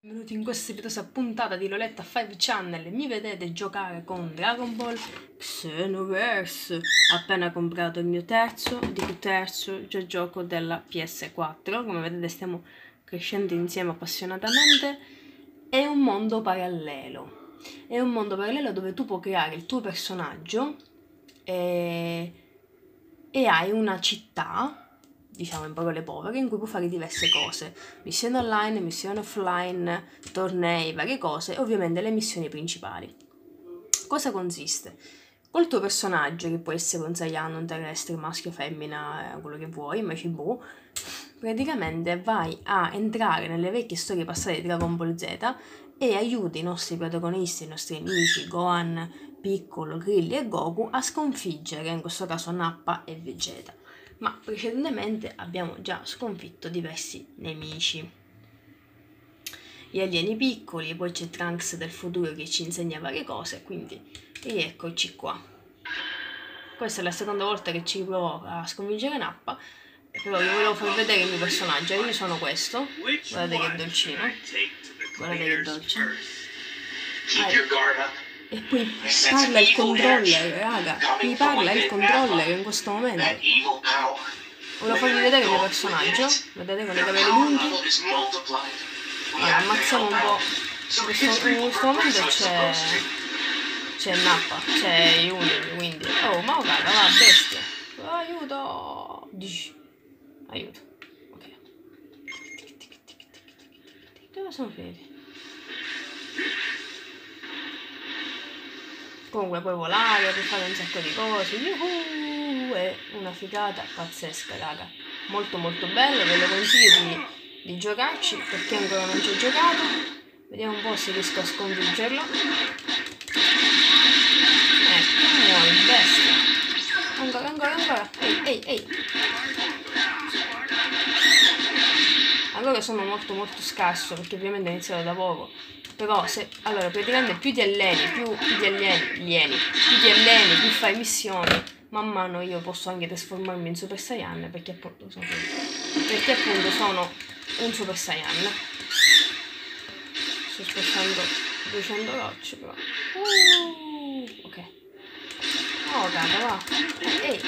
Benvenuti in questa episodio puntata di Loletta 5 Channel. Mi vedete giocare con Dragon Ball Xenoverse. Appena comprato il mio terzo gioco della PS4. Come vedete stiamo crescendo insieme appassionatamente. È un mondo parallelo. È un mondo parallelo dove tu puoi creare il tuo personaggio e hai una città, diciamo in parole povere, in cui puoi fare diverse cose: missioni online, missioni offline, tornei, varie cose, e ovviamente le missioni principali. Cosa consiste? Col tuo personaggio, che può essere un Saiyan, un terrestre, maschio, femmina, quello che vuoi, Majin Buu, praticamente vai a entrare nelle vecchie storie passate di Dragon Ball Z e aiuti i nostri protagonisti, i nostri amici, Gohan, Piccolo, Krillin e Goku, a sconfiggere, in questo caso Nappa e Vegeta. Ma precedentemente abbiamo già sconfitto diversi nemici. Gli alieni piccoli, e poi c'è Trunks del futuro che ci insegna varie cose, quindi rieccoci qua. Questa è la seconda volta che ci provo a sconfiggere Nappa, però vi volevo far vedere il mio personaggio. Io sono questo, guardate che dolcino, guardate che dolce. E poi parla il controller, raga, mi parla il controller in questo momento. Volevo farvi vedere il mio personaggio, vedete con i capelli lunghi. Allora, ammazziamo un po'. In questo momento c'è Nappa, c'è Yumi, quindi... Oh, ma raga, va, bestia. Aiuto! Aiuto. Ok. Dove sono finiti? Comunque puoi volare, puoi fare un sacco di cose. Yuhu! È una figata pazzesca, raga. Molto molto bello, ve lo consiglio di giocarci per chi ancora non ci ha giocato. Vediamo un po' se riesco a sconfiggerlo. Muori, bestia. Ancora. Ehi. Allora sono molto scarso, perché ovviamente ho iniziato da poco. Però allora praticamente più ti alleni, più fai missioni, man mano io posso anche trasformarmi in Super Saiyan, perché appunto sono un Super Saiyan. Sto spostando 200 rocce però. Ok. Oh raga, va. Ehi.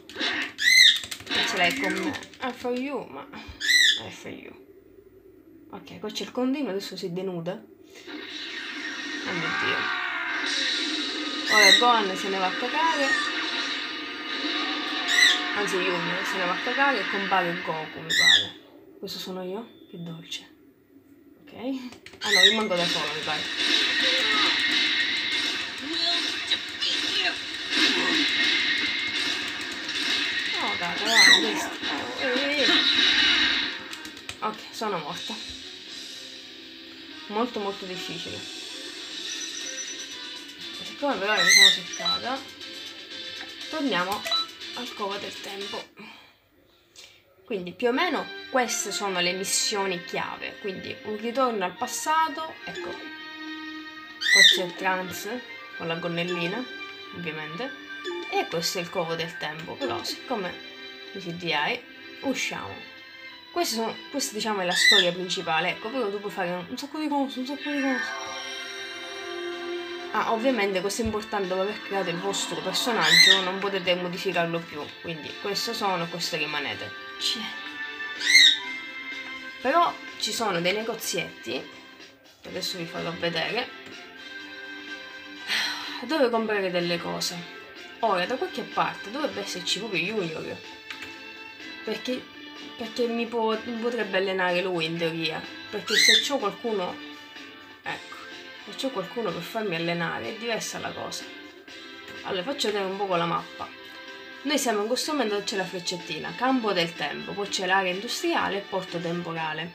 Ce l'hai con me. For you, ma for you. Ok, qua c'è il continuo, adesso si denuda. Oh mio Dio. Ora Gohan se ne va a cagare. Anzi Yumi se ne va a cagare e compare Goku, mi pare. Questo sono io? Che dolce. Ok. Ah no, rimango da solo, mi pare. Oh raga, guarda. Ok, sono morta. Molto difficile. Siccome però mi sono seccata, torniamo al covo del tempo. Quindi più o meno queste sono le missioni chiave. Quindi un ritorno al passato, ecco. Qua c'è il Trunks con la gonnellina, ovviamente. E questo è il covo del tempo. Però siccome mi si DI, usciamo. Questa diciamo è la storia principale, ecco, però tu puoi fare un sacco di cose. Ah, ovviamente questo è importante, dopo aver creato il vostro personaggio non potete modificarlo più, quindi questo sono e questo rimanete. Però ci sono dei negozietti, che adesso vi farò vedere, dove comprare delle cose. Ora, da qualche parte dovrebbe esserci proprio Junior, perché mi potrebbe allenare lui in teoria, perché se c'ho qualcuno, ecco, se c'ho qualcuno per farmi allenare è diversa la cosa. Allora faccio vedere un po' con la mappa. Noi siamo in questo momento, c'è la freccettina, campo del tempo, poi c'è l'area industriale e porto temporale.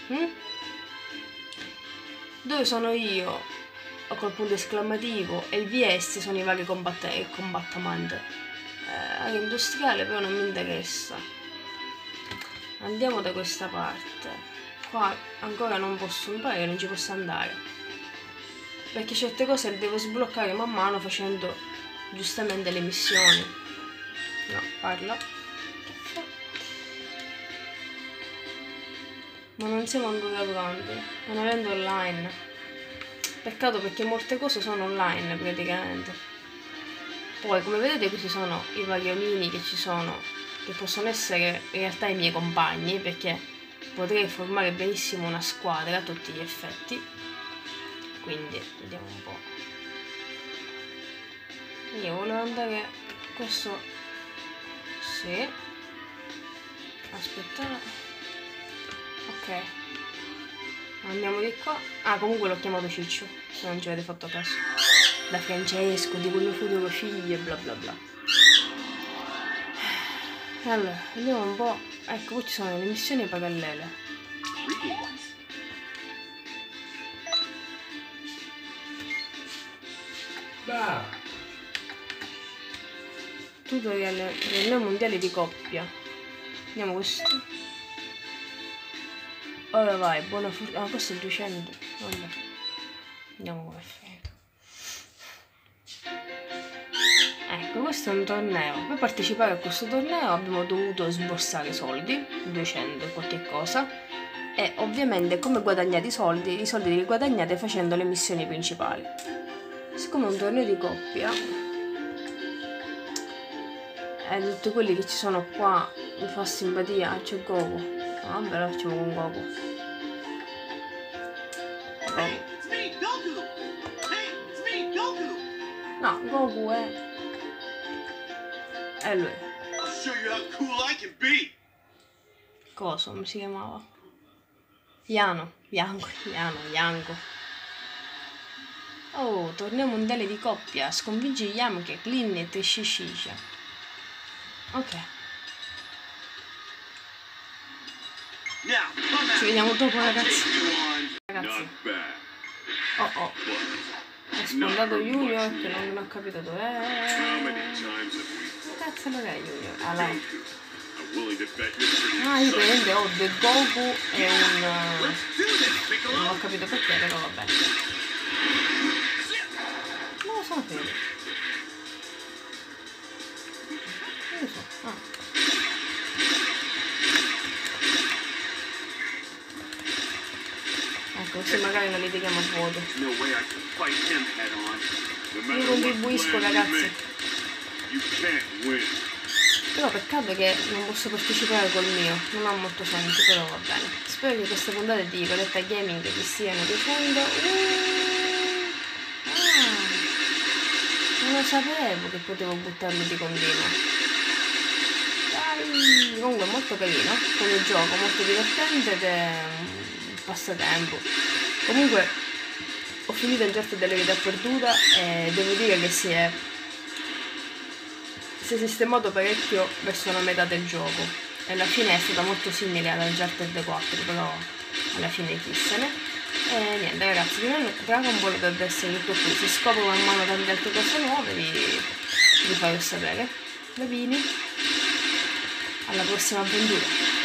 Dove sono io col punto esclamativo e il VS sono i vari combattimenti. Area industriale però non mi interessa. Andiamo da questa parte. Qua ancora non posso, mi pare che non ci posso andare, perché certe cose le devo sbloccare man mano facendo giustamente le missioni. No, parla. Ma non siamo ancora pronti, non avendo online. Peccato perché molte cose sono online praticamente. Poi come vedete questi sono i vari omini che ci sono, che possono essere in realtà i miei compagni, perché potrei formare benissimo una squadra a tutti gli effetti. Quindi vediamo un po'. Io volevo andare questo. Sì. Aspetta. Ok, andiamo di qua. Ah, comunque l'ho chiamato Ciccio, se non ci avete fatto caso. Da Francesco, di quel mio futuro figlio e bla bla bla. Allora, vediamo un po'. Ecco, qui ci sono le missioni parallele. Tutorial torneo mondiale di coppia. Andiamo questo. Ora vai, buona fortuna. Ah, questo è il 200. Vabbè. Andiamo come finito. Ecco, questo è un torneo. Per partecipare a questo torneo abbiamo dovuto sborsare soldi, 200 e qualche cosa. E ovviamente come guadagnate i soldi li guadagnate facendo le missioni principali. Siccome è un torneo di coppia, e tutti quelli che ci sono qua mi fa simpatia. C'è Goku. Vabbè, lo facciamo con Goku. No, Goku è lui. Cosa come si chiamava? Yano. Oh, torneo mondiale di coppia. Sconfigge Yamke, Lin e Teshishisha. Ok. Ci vediamo dopo, ragazzi. Oh. È sfondato Junior che non ho capito dov'è. Che cazzo lo è Junior? Ah, là. Ah, io praticamente ho The Goku e un... non ho capito perché, però va bene. Non lo so, credo. Non lo so. Ah. Ecco, se magari non li tiriamo a vuoto. Io contribuisco, ragazzi. Però peccato che non posso partecipare col mio, non ha molto senso, però va bene. Spero che queste puntate di Coletta Gaming vi stiano piacendo. Non lo sapevo che potevo buttarmi di continuo. Dai, comunque è molto carino come gioco, molto divertente ed è un passatempo. Comunque ho finito il gioco delle vite a perduta e devo dire che si è sistemato parecchio verso la metà del gioco e alla fine è stata molto simile alla Uncharted 4, però alla fine chi se ne. E niente ragazzi, Dragon Ball dovrebbe essere tutto qui, se scopro man mano tante altre cose nuove vi farò sapere. Bambini, alla prossima avventura.